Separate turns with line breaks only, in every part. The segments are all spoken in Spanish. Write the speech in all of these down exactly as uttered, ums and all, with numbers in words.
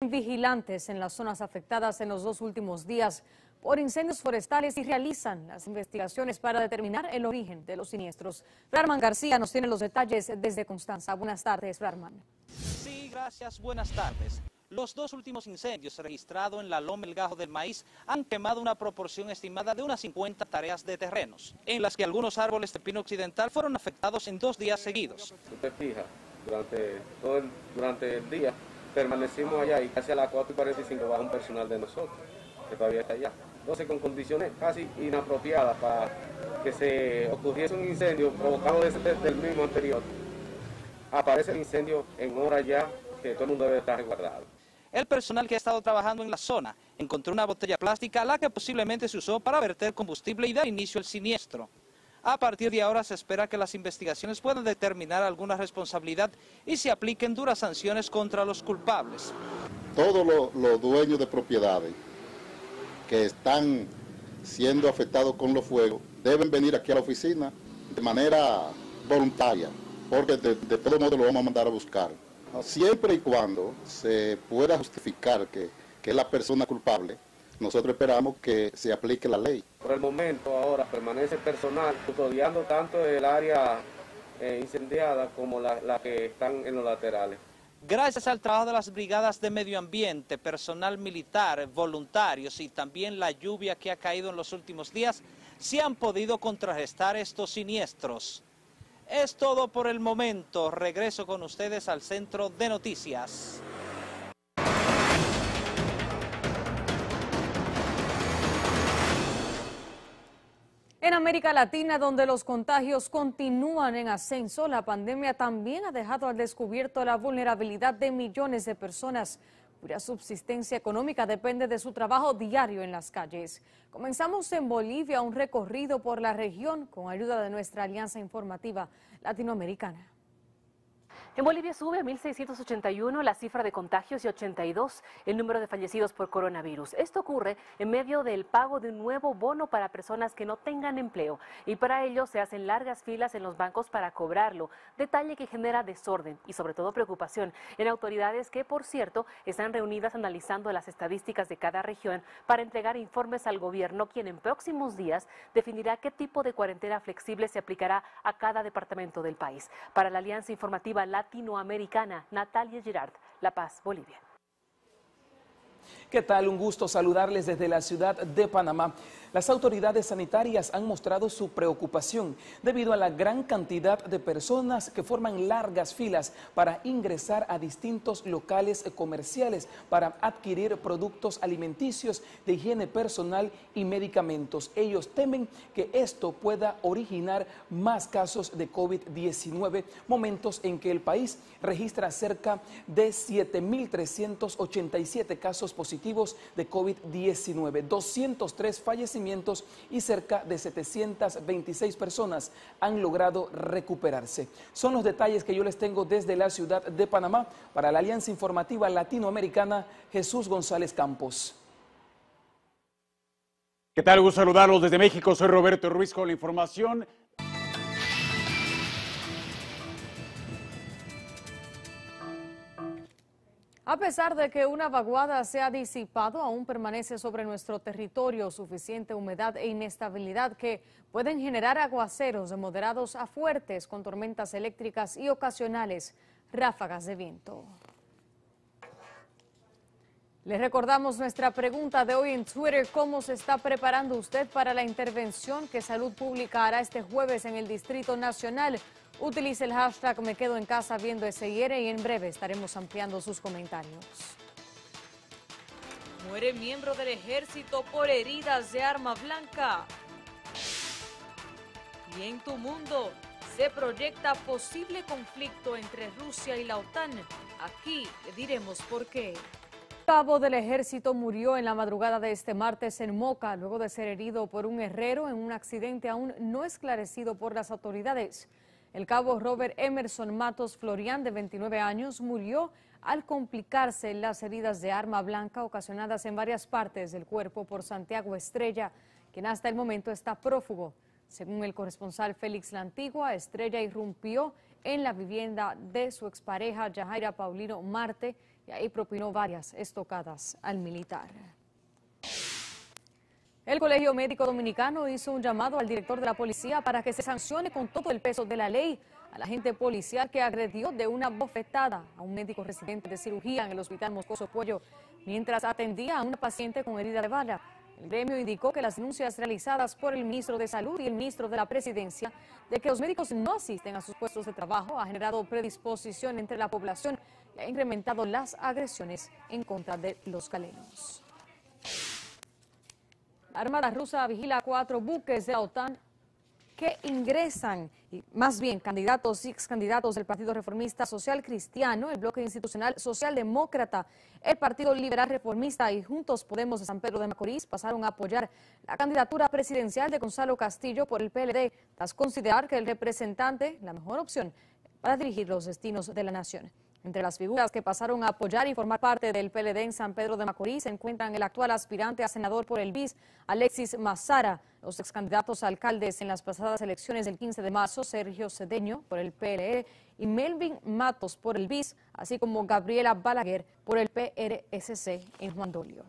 Vigilantes en las zonas afectadas en los dos últimos días por incendios forestales y realizan las investigaciones para determinar el origen de los siniestros. Frarman García nos tiene los detalles desde Constanza. Buenas tardes, Frarman.
Sí, gracias. Buenas tardes. Los dos últimos incendios registrados en la Loma El Gajo del Maíz han quemado una proporción estimada de unas cincuenta tareas de terrenos, en las que algunos árboles de pino occidental fueron afectados en dos días seguidos.
Si usted fija, durante, todo el, durante el día permanecimos allá y casi a las cuatro y cuarenta y cinco va un personal de nosotros, que todavía está allá. Entonces, con condiciones casi inapropiadas para que se ocurriese un incendio provocado desde, desde el mismo anterior, aparece el incendio en hora ya que todo el mundo debe estar resguardado.
El personal que ha estado trabajando en la zona encontró una botella plástica, la que posiblemente se usó para verter combustible y dar inicio al siniestro. A partir de ahora se espera que las investigaciones puedan determinar alguna responsabilidad y se apliquen duras sanciones contra los culpables.
Todos los, los dueños de propiedades que están siendo afectados con los fuegos deben venir aquí a la oficina de manera voluntaria, porque de, de todo modo lo vamos a mandar a buscar. Siempre y cuando se pueda justificar que, que es la persona culpable, nosotros esperamos que se aplique la ley.
Por el momento ahora permanece personal custodiando tanto el área eh, incendiada como la, la que están en los laterales.
Gracias al trabajo de las brigadas de medio ambiente, personal militar, voluntarios y también la lluvia que ha caído en los últimos días, se han podido contrarrestar estos siniestros. Es todo por el momento. Regreso con ustedes al Centro de Noticias.
En América Latina, donde los contagios continúan en ascenso, la pandemia también ha dejado al descubierto la vulnerabilidad de millones de personas cuya subsistencia económica depende de su trabajo diario en las calles. Comenzamos en Bolivia un recorrido por la región con ayuda de nuestra alianza informativa latinoamericana.
En Bolivia sube a mil seiscientos ochenta y uno la cifra de contagios y ochenta y dos el número de fallecidos por coronavirus. Esto ocurre en medio del pago de un nuevo bono para personas que no tengan empleo y para ello se hacen largas filas en los bancos para cobrarlo, detalle que genera desorden y sobre todo preocupación en autoridades que, por cierto, están reunidas analizando las estadísticas de cada región para entregar informes al gobierno, quien en próximos días definirá qué tipo de cuarentena flexible se aplicará a cada departamento del país. Para la Alianza Informativa Latinoamericana, Natalia Girard, La Paz, Bolivia.
¿Qué tal? Un gusto saludarles desde la ciudad de Panamá. Las autoridades sanitarias han mostrado su preocupación debido a la gran cantidad de personas que forman largas filas para ingresar a distintos locales comerciales para adquirir productos alimenticios, de higiene personal y medicamentos. Ellos temen que esto pueda originar más casos de COVID diecinueve, momentos en que el país registra cerca de siete mil trescientos ochenta y siete casos positivos de COVID diecinueve, doscientos tres fallecimientos y cerca de setecientas veintiséis personas han logrado recuperarse. Son los detalles que yo les tengo desde la ciudad de Panamá. Para la Alianza Informativa Latinoamericana, Jesús González Campos.
¿Qué tal? Gusto saludarlos desde México. Soy Roberto Ruiz con la información.
A pesar de que una vaguada se ha disipado, aún permanece sobre nuestro territorio suficiente humedad e inestabilidad que pueden generar aguaceros de moderados a fuertes con tormentas eléctricas y ocasionales ráfagas de viento. Les recordamos nuestra pregunta de hoy en Twitter: ¿cómo se está preparando usted para la intervención que Salud Pública hará este jueves en el Distrito Nacional? Utilice el hashtag Me Quedo en Casa Viendo S I R y en breve estaremos ampliando sus comentarios. Muere miembro del ejército por heridas de arma blanca. Y en tu mundo se proyecta posible conflicto entre Rusia y la OTAN. Aquí le diremos por qué. Cabo del ejército murió en la madrugada de este martes en Moca, luego de ser herido por un herrero en un accidente aún no esclarecido por las autoridades. El cabo Robert Emerson Matos Florian, de veintinueve años, murió al complicarse las heridas de arma blanca ocasionadas en varias partes del cuerpo por Santiago Estrella, quien hasta el momento está prófugo. Según el corresponsal Félix La Antigua, Estrella irrumpió en la vivienda de su expareja Yajaira Paulino Marte y ahí propinó varias estocadas al militar. El Colegio Médico Dominicano hizo un llamado al director de la policía para que se sancione con todo el peso de la ley al agente policial que agredió de una bofetada a un médico residente de cirugía en el Hospital Moscoso Puello mientras atendía a una paciente con herida de bala. El gremio indicó que las denuncias realizadas por el ministro de Salud y el ministro de la Presidencia de que los médicos no asisten a sus puestos de trabajo ha generado predisposición entre la población y ha incrementado las agresiones en contra de los galenos. La Armada rusa vigila cuatro buques de la OTAN que ingresan, y más bien candidatos y ex candidatos del Partido Reformista Social Cristiano, el Bloque Institucional Socialdemócrata, el Partido Liberal Reformista y Juntos Podemos de San Pedro de Macorís pasaron a apoyar la candidatura presidencial de Gonzalo Castillo por el P L D, tras considerar que el representante la mejor opción para dirigir los destinos de la nación. Entre las figuras que pasaron a apoyar y formar parte del P L D en San Pedro de Macorís se encuentran el actual aspirante a senador por el B I S, Alexis Mazara, los excandidatos a alcaldes en las pasadas elecciones del quince de marzo, Sergio Cedeño por el P L R y Melvin Matos por el B I S, así como Gabriela Balaguer por el P R S C en Juan Dolio.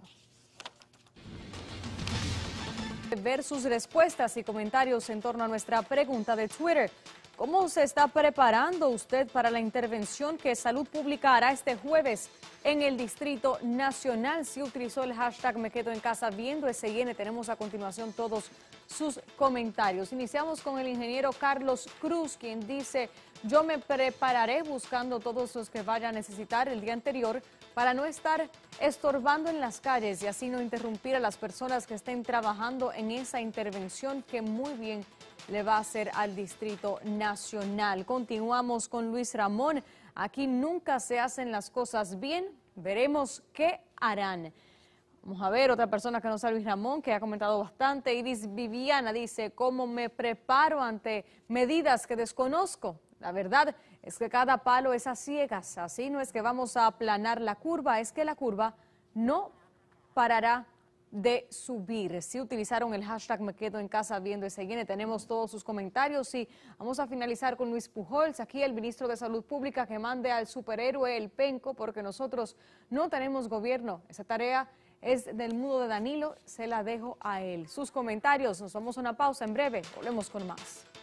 Ver sus respuestas y comentarios en torno a nuestra pregunta de Twitter. ¿Cómo se está preparando usted para la intervención que Salud Pública hará este jueves en el Distrito Nacional? Si utilizó el hashtag Me Quedo en Casa viendo S I N, tenemos a continuación todos sus comentarios. Iniciamos con el ingeniero Carlos Cruz, quien dice: yo me prepararé buscando todos los que vaya a necesitar el día anterior para no estar estorbando en las calles y así no interrumpir a las personas que estén trabajando en esa intervención que muy bien le va a hacer al Distrito Nacional. Continuamos con Luis Ramón. Aquí nunca se hacen las cosas bien. Veremos qué harán. Vamos a ver otra persona que no sea Luis Ramón, que ha comentado bastante. Iris Viviana dice: ¿cómo me preparo ante medidas que desconozco? La verdad es que cada palo es a ciegas. Así no es que vamos a aplanar la curva, es que la curva no parará de subir. Si utilizaron el hashtag Me Quedo en Casa viendo S I N, tenemos todos sus comentarios y vamos a finalizar con Luis Pujols, aquí el ministro de Salud Pública, que mande al superhéroe el penco porque nosotros no tenemos gobierno. Esa tarea es del mudo de Danilo, se la dejo a él. Sus comentarios, nos vamos a una pausa, en breve volvemos con más.